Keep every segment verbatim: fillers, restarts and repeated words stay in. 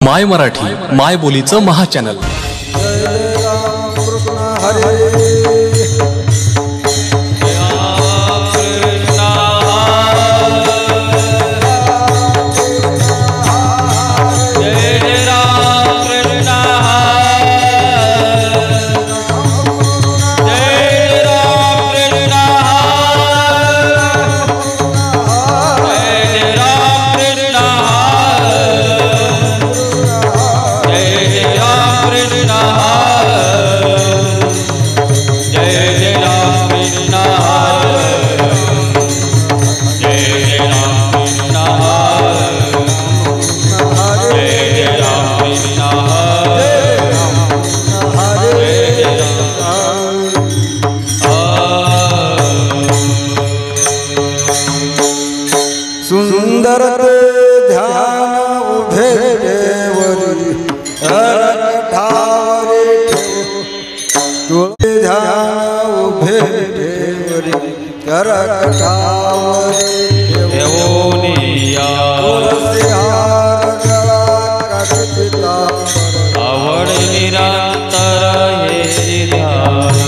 My Marathi माय बोलीचं महाचॅनल। सुंदर ध्यान उभे देवरी ठावरे तुळे ध्यान उभे देवरी ठावरे देवोनिया आवड निरंतर हे ध्यान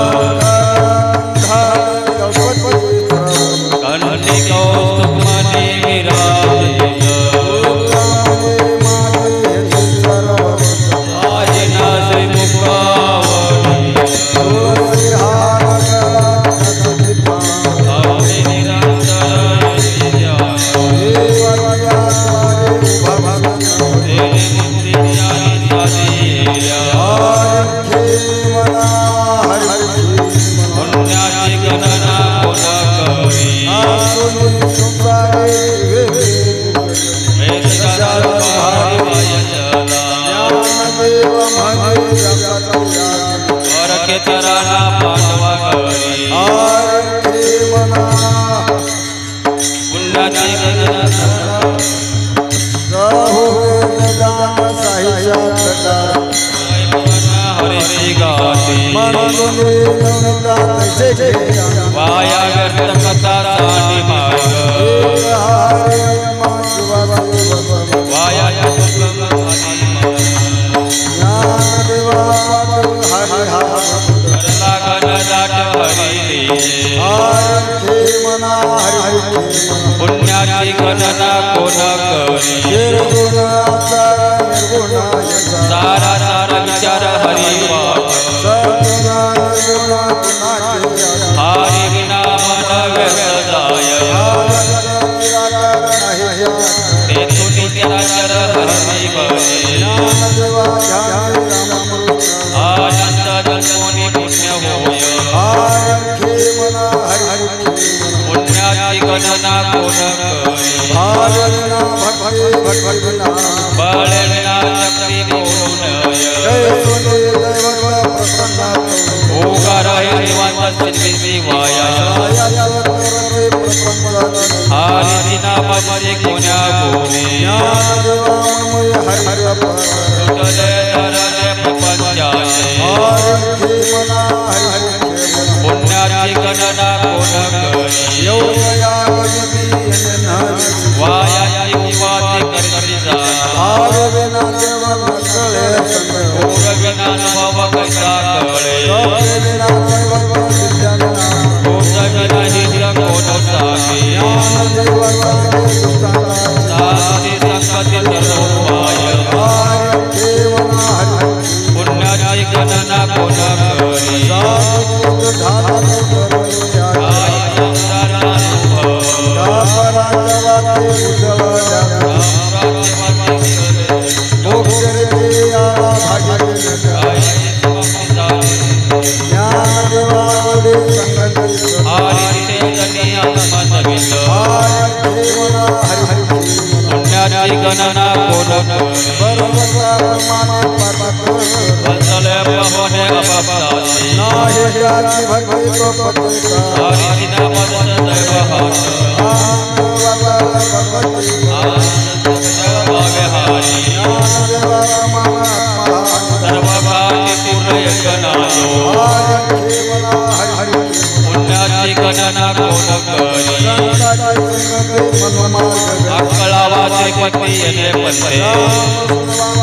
पुण्याची गणना कोण करी सारा सारा विचार हरी हरि विना मन व्यर्थ जाय तेथून चराचर हरी बरे आनंद जन्मोनी पुण्य होय पुण्याची गणना कोण बळ विना शक्ती ओंकार निवांत सिद्धी वाया हरि विना पदे कोण्या कोणी पुण्याची गणना कोण करी वायाची वाती करती जा भोग विना अनुभव कसा कळे भोग विना हिर कोण सागे साधी संगती सर्वोपाय पुण्याची गणना कोण करी गणना कोण वत्सले पवने अपपासी हरि विना पद दैव हरि सर्वभाग्य पूर्ण यज्ञनायो पुण्याची गणना कोण करी अक्कळावाचे पती येणे पते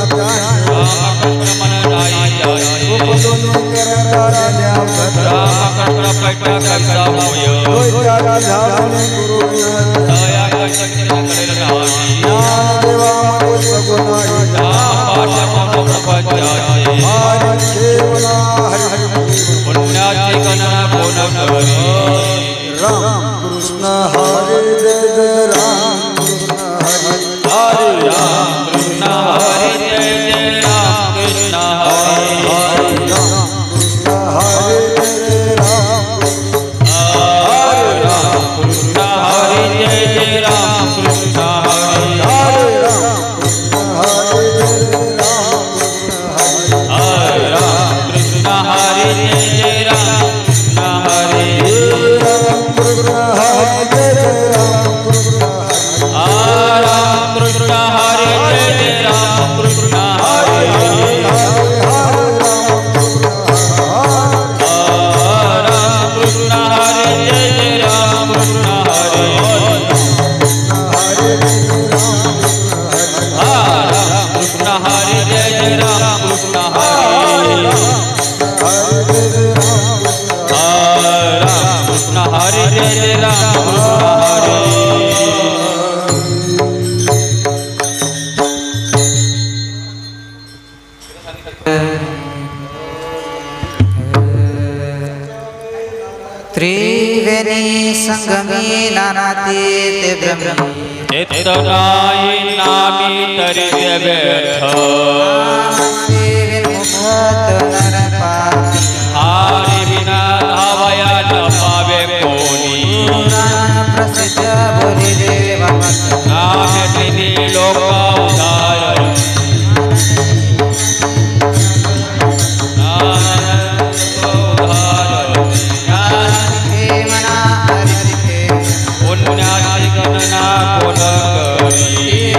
रामकृष्ण मन नाही जाय रामकृष्ण पैठा कैसा होय दया करेल नाही पुण्याची गणना कोण करी राम कृष्ण हरे जय जय राम कृष्ण हरे हरे राम कृष्ण हरे जय राम कृष्ण हरे हरे राम कृष्ण हरे जय जय राम कृष्ण हरे हरे राम कृष्ण हरे जय राम कृष्ण हरे राम कृष्ण हरे जय राम कृष्ण हरे राम कृष्ण हरे जय राम कृष्ण हरे राम कृष्ण हरे जय राम कृष्ण हरे राम कृष्ण हरे जय राम कृष्ण हरे त्रिवेणी संगमी नानाती ते ब्रह्म चेतनाई नामी तरी व्यर्थ हारी विना धावया न पावे कोणी प्रसिद्ध बोली देव नाम तिनी लोका उदार पुण्याची गणना कोण करी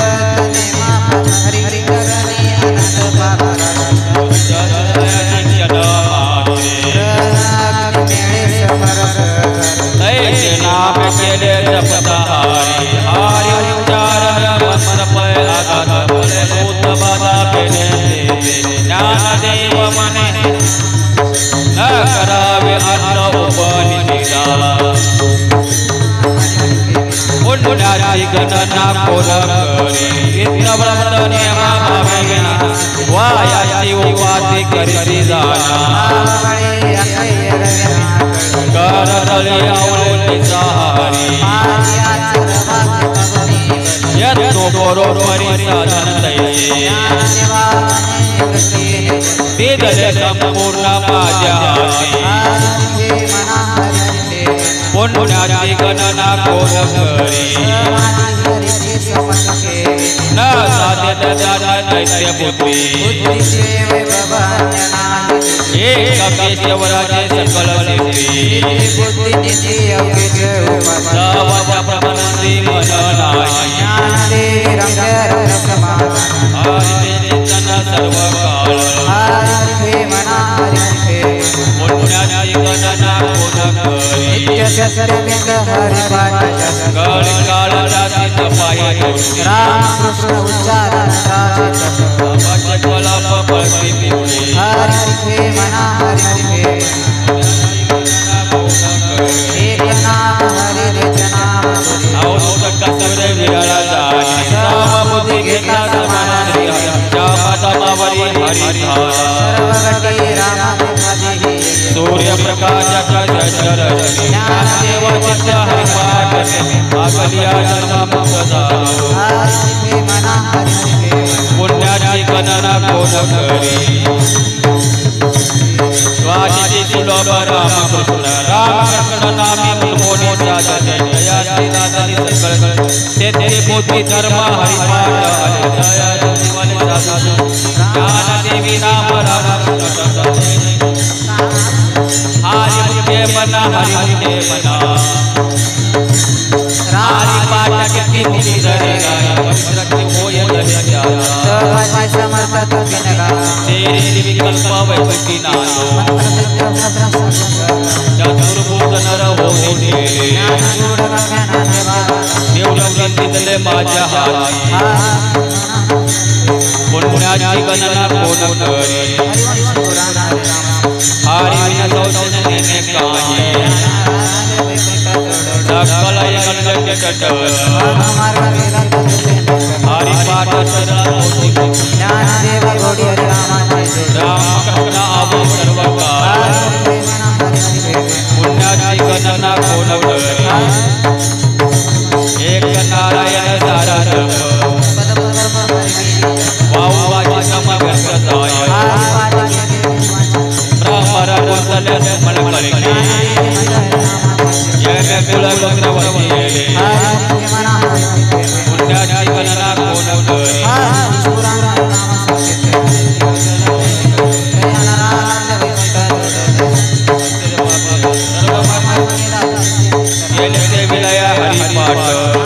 नाम केले जपतारी हरि उच्चारण मन पय आगात भूत बाधा पेने ज्ञानदेव मने न करावे अन्न उपनिषदा पुण्याची गणना कोण करी चित्तवृत्त नियमा भावे वायाची उपाधी करीती जाना करतली आवळी सहारी यत्नो बरोबरी साधन तैसे दिदले संपूर्ण माझ्या हाती पुण्याची गणना कोण करी न साध्य दादा दैत्य बुद्धी एक केशवराजे सकल सिद्धी सावजा प्रबंधी मन नाही हरिचेतन सर्व काळ पुण्याची गणना कोण करी काळ काळ राती तपाई रामकृष्ण उच्चारण कलाप पळती पिवळी हरि मना हरि एक नाम हरि निज नाम अवधूत सवरे विराला जाणी साम बुद्धी घेतला समाना हरि चापदमावरी हरिधारा सर्वगती राम हरि सूर्य प्रकाश चर ज्ञानदेव चित्त हरिपाठ आगलिया जन्म मुक्त झालो हरि मना हरि पुण्याची गणना कोण करी स्वादिती सुलभ रामकृष्ण रामकृष्ण नामी मोनी साधने दया श्रीनाथनी सकळ तेथे बुद्धी धर्म हरिपाठ आले दया जीवन साधू ज्ञानदेवी नाम रामकृष्ण हरि मुखे मना हरि मुखे मना हरि पाठ की मुक्ति धरेगा पवित्र होय दह्या सर्वांचे समर्थ तुझेगा तेरे विकल्प वैकुंठी नालो चतुर्भुज नर होने तेरे देवळी तिथले माझ्या हाती पुण्याची गणना कोण करी हरी विना सौजन्य देणे काही सकल एकंदर चटल हरी पाठ राम कृष्ण आबो सर्व काल पुण्याची गणना कोण करी एक नारायण सारा वाऊवाची समगताय ब्रह्मर वंदले सुमन कलिके जय कुलगोत्रवती पुण्याची गणना कोण करी येते विलय हरिपाठ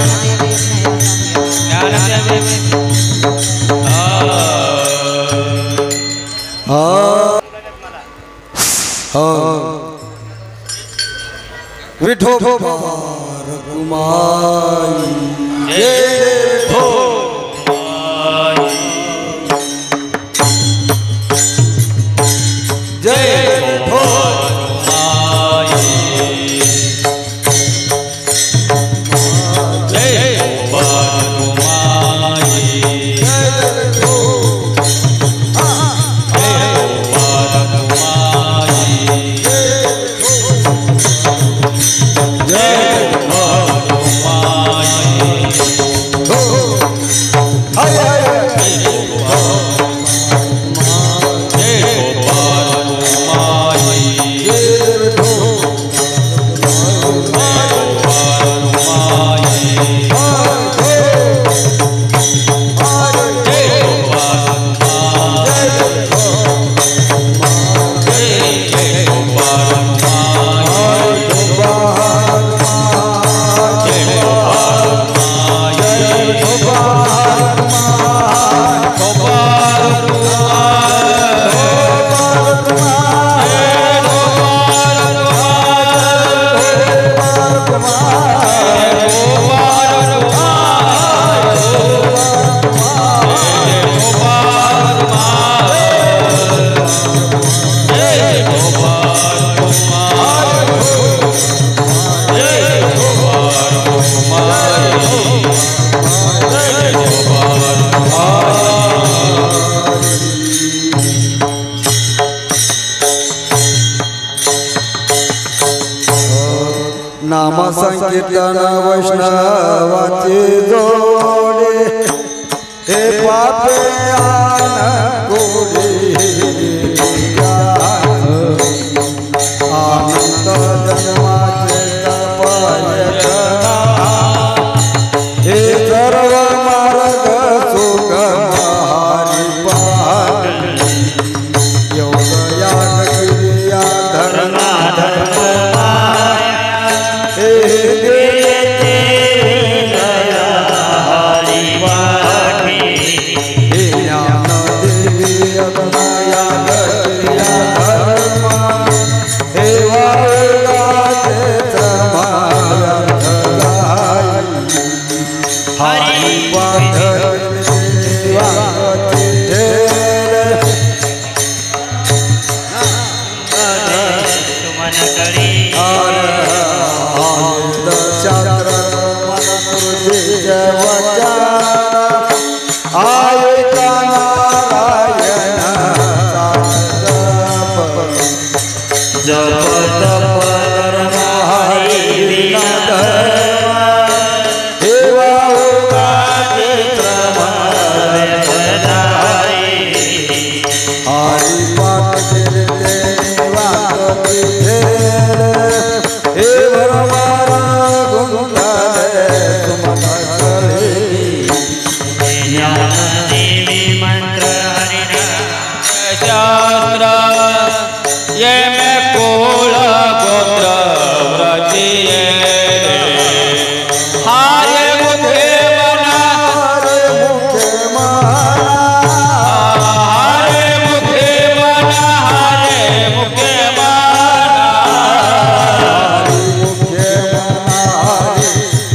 विठो कुमारी जय हो जय हो नाम संकीर्तन वैष्णवाची जोडे हे पापे आन गोडी आनंद जन्माचे तपयना हे सर्व मार्ग सुख हरिपाठ योग याग क्रिया धर्मा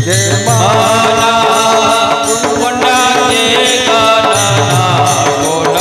पुण्याची गणना कोण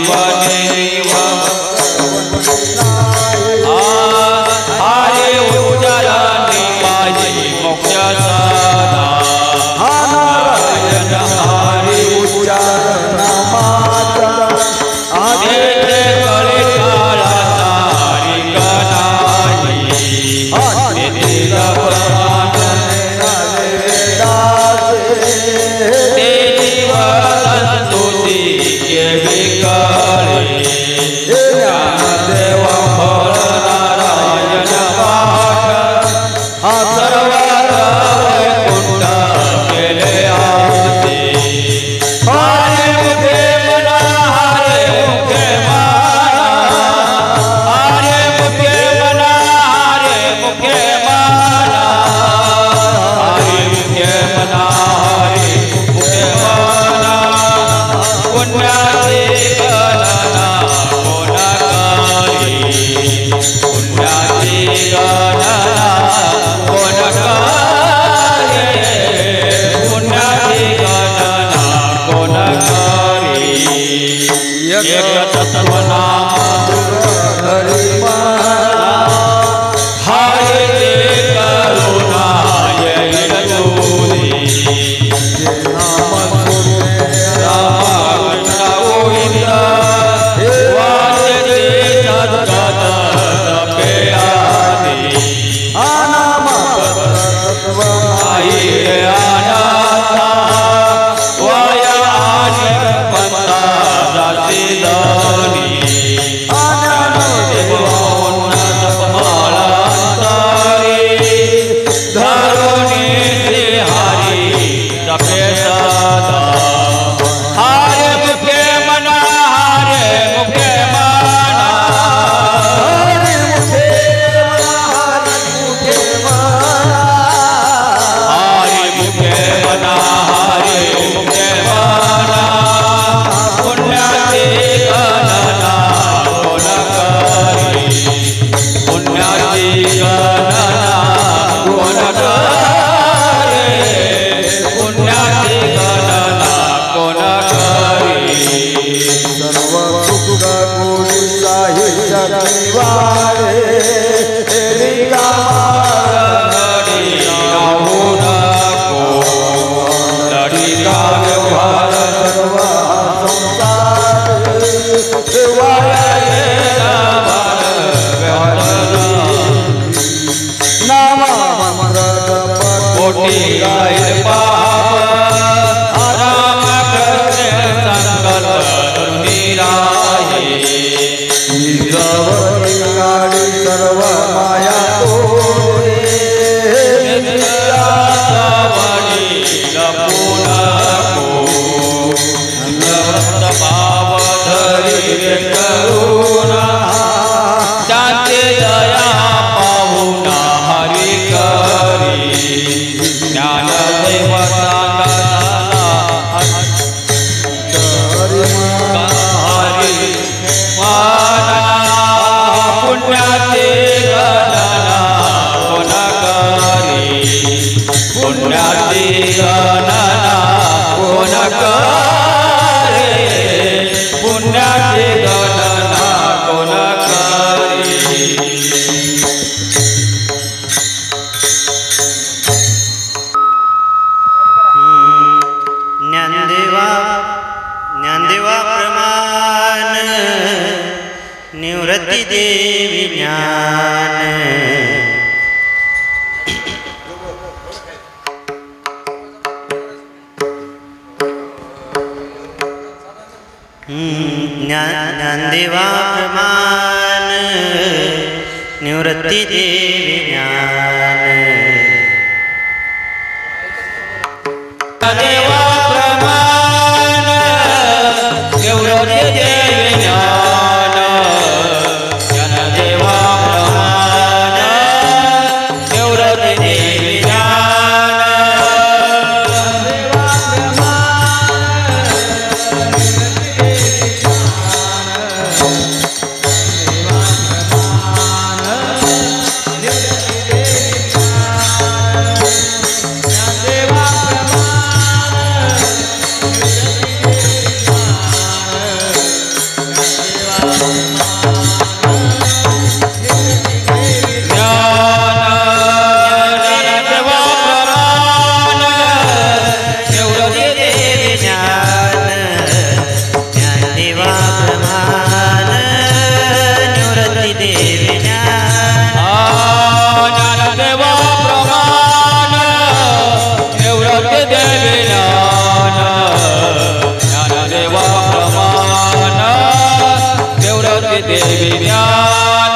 देव देव हरे उच्चारणे पाहिजे मोक्ष साधा नारायण हरे उच्चारण मात्र आदे कळे काळा तारी गणाई आदे देव ज्ञानदेवा प्रमाण निवृत्ती देवी ज्ञान देवा प्रमाण निवृत्ती देवी ज्ञान ज्ञानदेवा प्रमाण निवृत्ती देवी ज्ञान करते देवी ज्ञान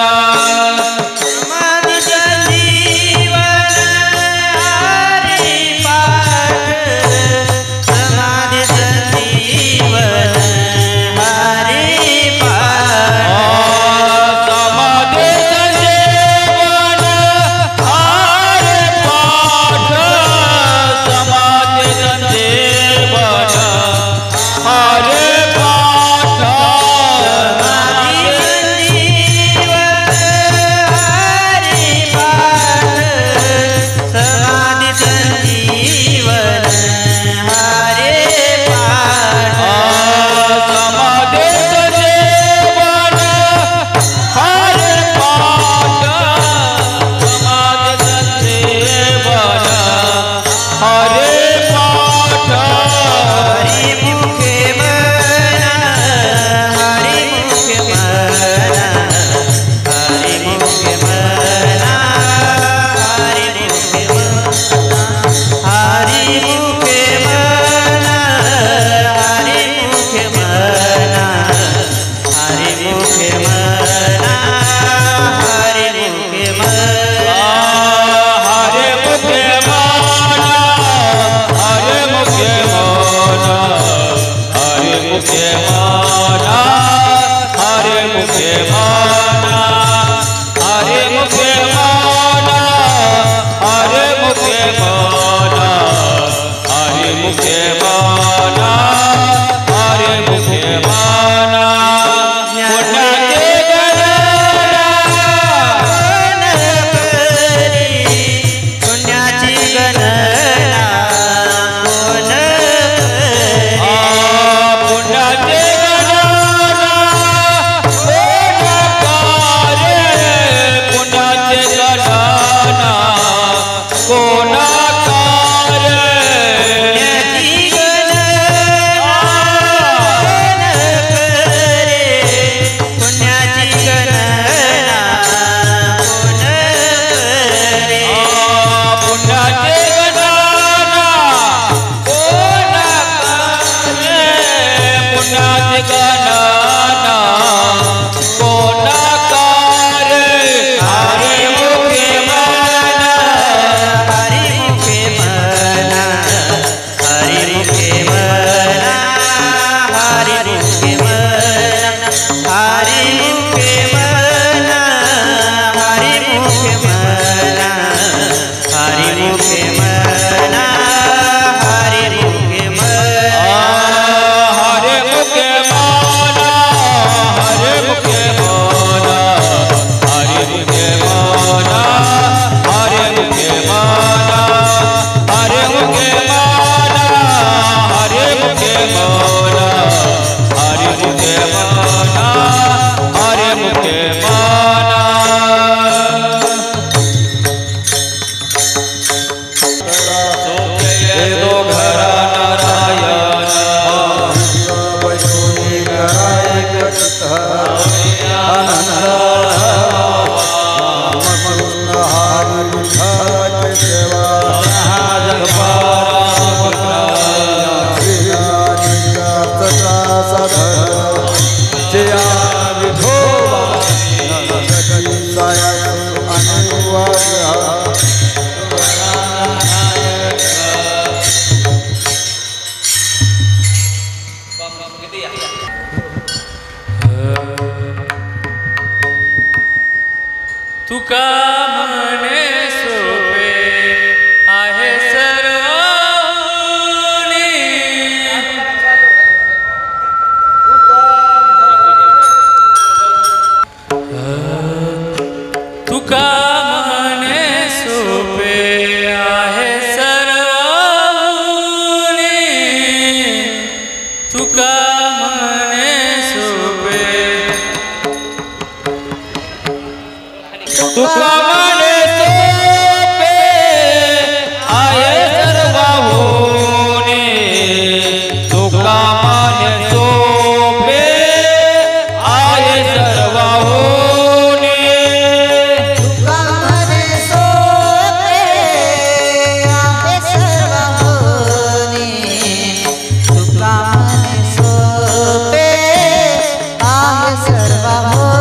तुका म्हणे सोपे आहे सर्वांनी तुका म्हणे सोपे आहे सर्वांनी तुका म्हणे सोपे तुका म्हणे सोपे आहे सर्वांनी तुका म्हणे सोपे आहे सर्वांनी तुका म्हणे सोपे आहे सर्वांनी तुका म्हणे सोपे आहे सर्वांनी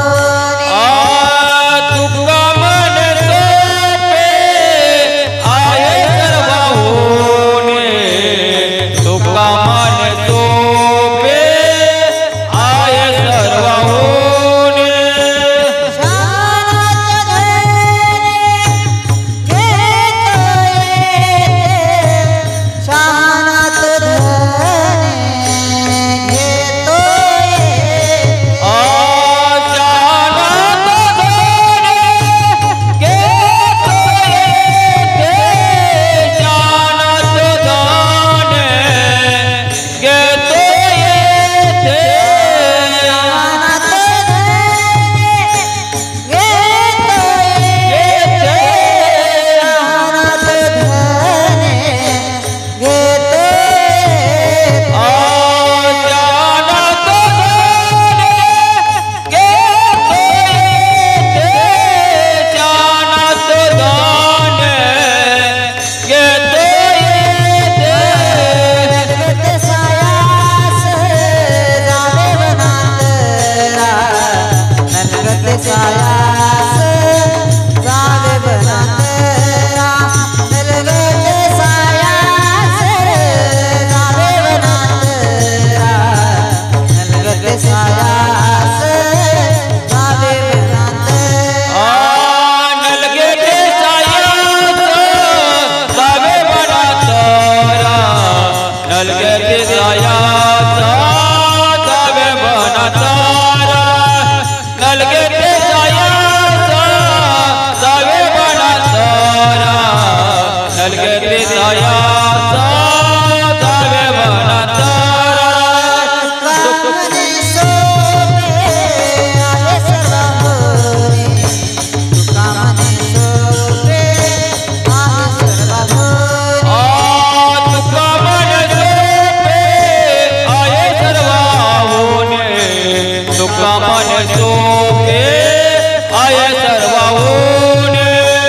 सुखा मन सोके आय सर्वाहूने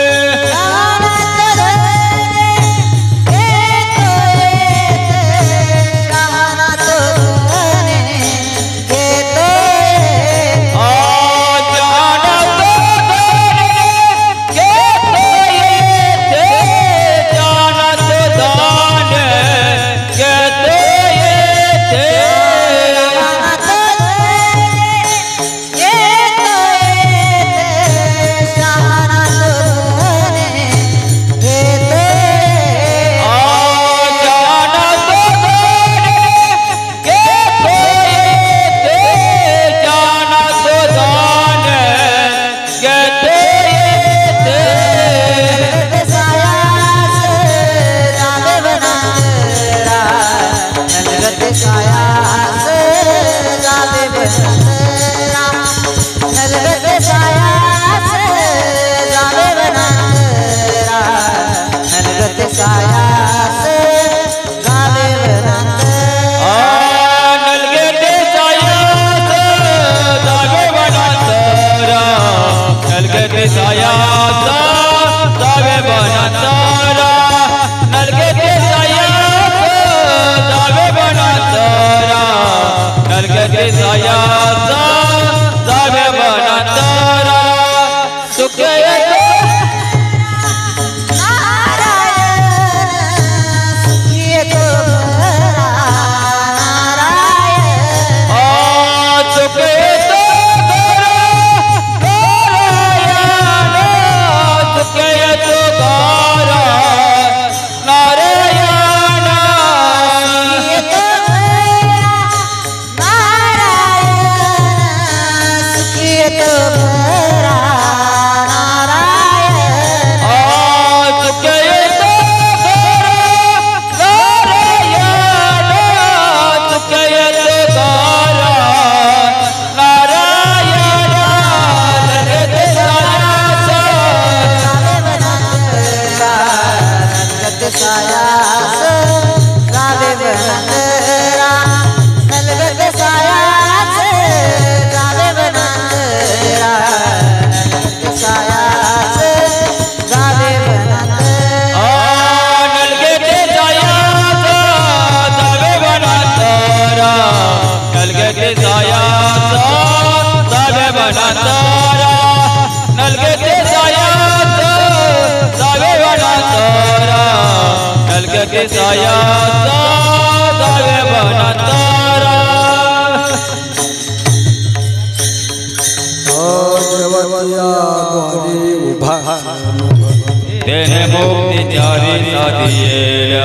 तेने मुक्ति चारी साधियेल्या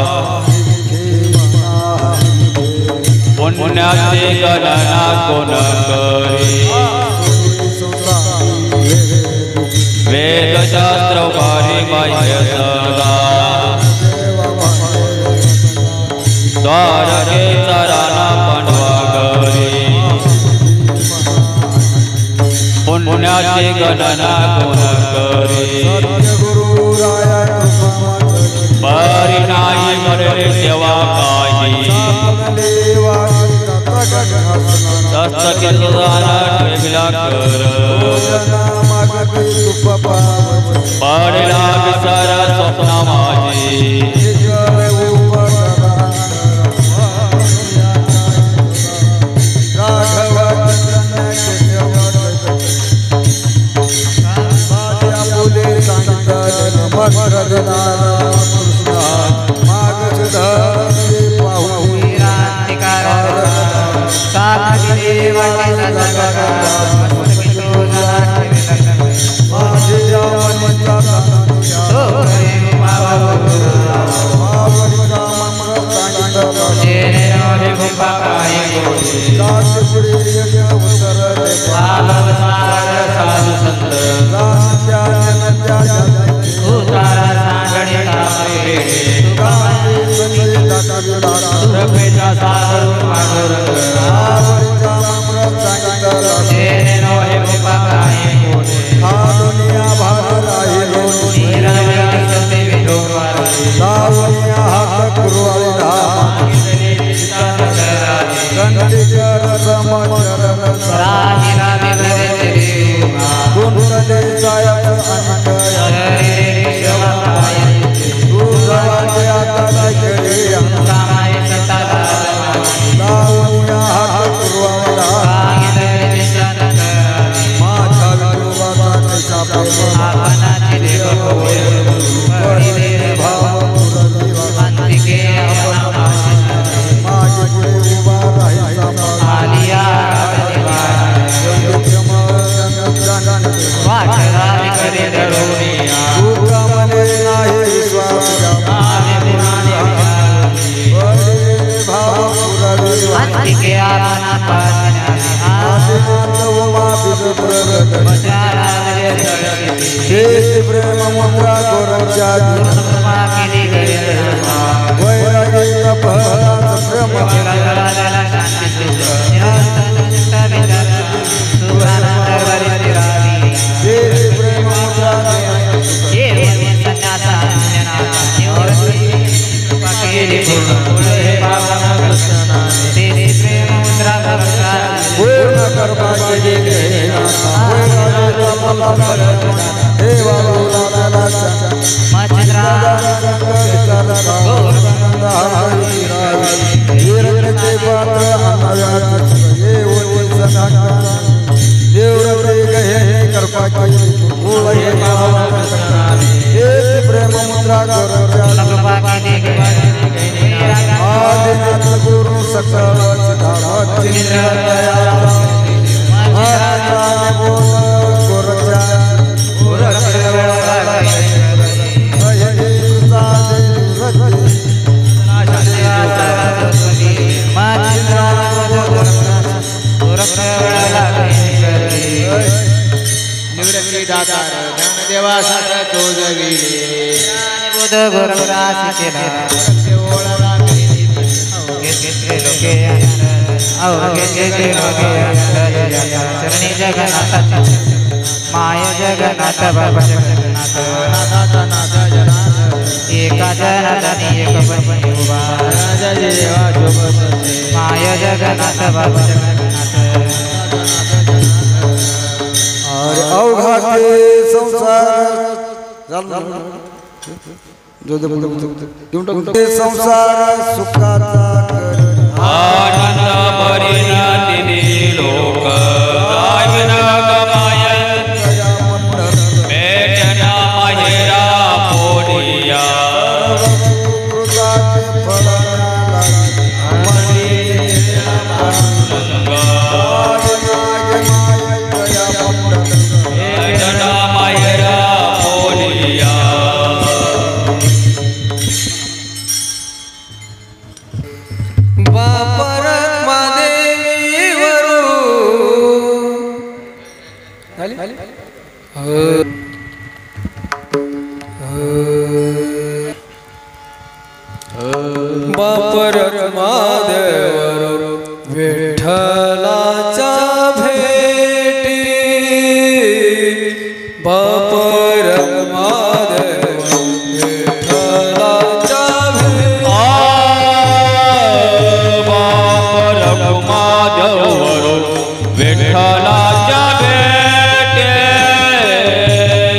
पुण्याचे गणना कोण करी वेदशास्त्र वारी बाह्य सदा द्वारके चराना पणवा करी पुण्याचे गणना कोण करी परिणाई मरे सेवा काही दस्तके सुधारा ठेवला कर पडला विचार स्वप्न माझी Oh, श्री प्रेम मुद्रा गोरक्षा वैराग्य तपहरात ब्रह्म श्री प्रेम मुद्रा पूर्ण कर्मा के देवा प्रेम मुद्रा आदिनाथ गुरु सकल देवा तो जगिले बुध गुरु राशि चरणी जगन्नाथ माय जगन्नाथ बाबा जगन्नाथ एका जनार्दनी एक माय जगन्नाथ बाबा जगन्नाथ और अवघा के संसार जो संसार सुखाचा आनंद परिणति लोक रायना गमाय बेटना मायरा पोडिया बेटना मायरा पोडिया बापर महादेवर विठ्ठलाच्या भेटी बापर महादेवर विठ्ठलाच्या भेटी बापर महादेवर विठ्ठलाच्या भेटे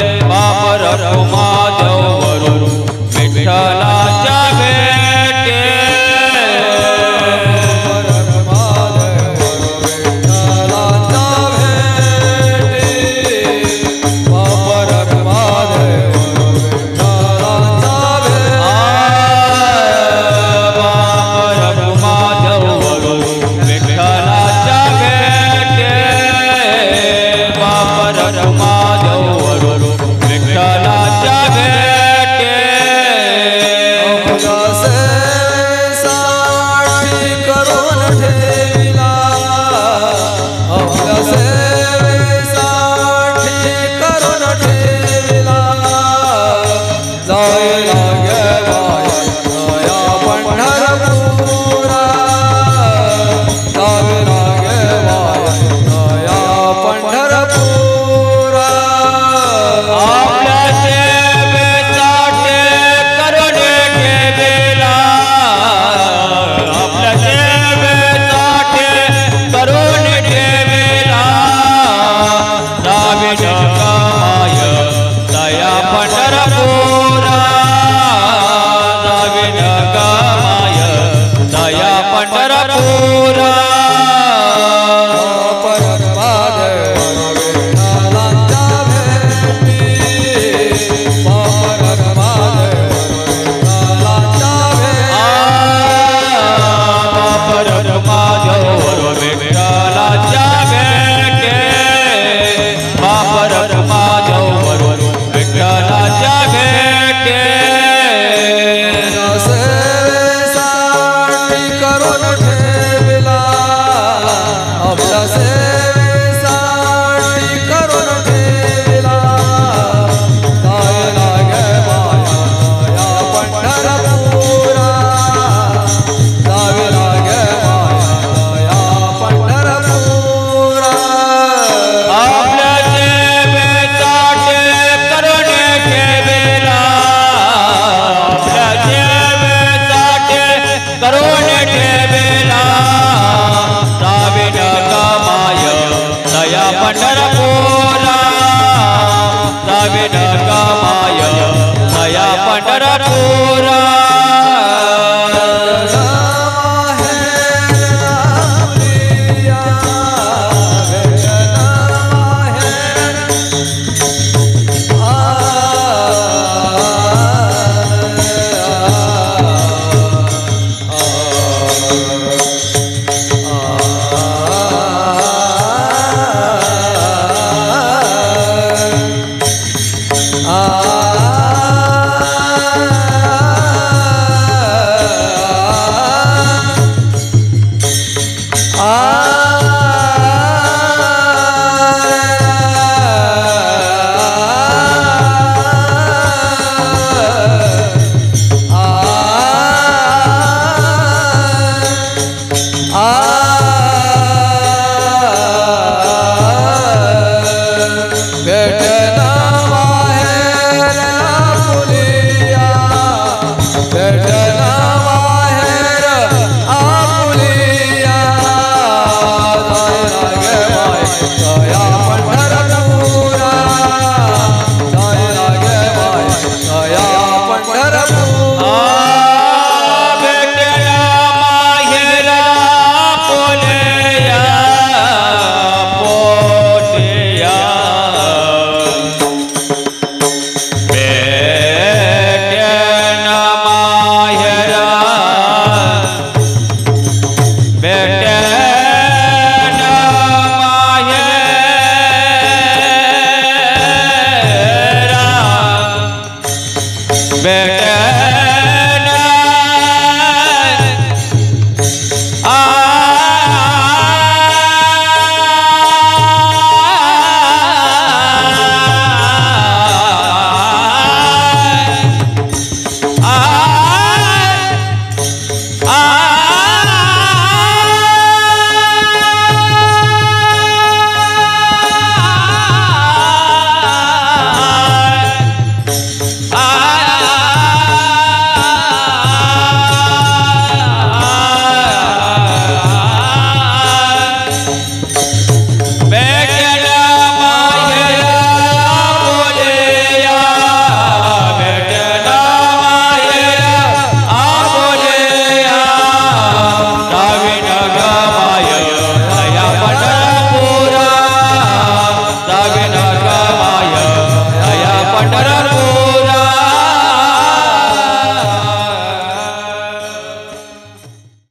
पंढरपूरा जावे नका माय दया पंढरपूरा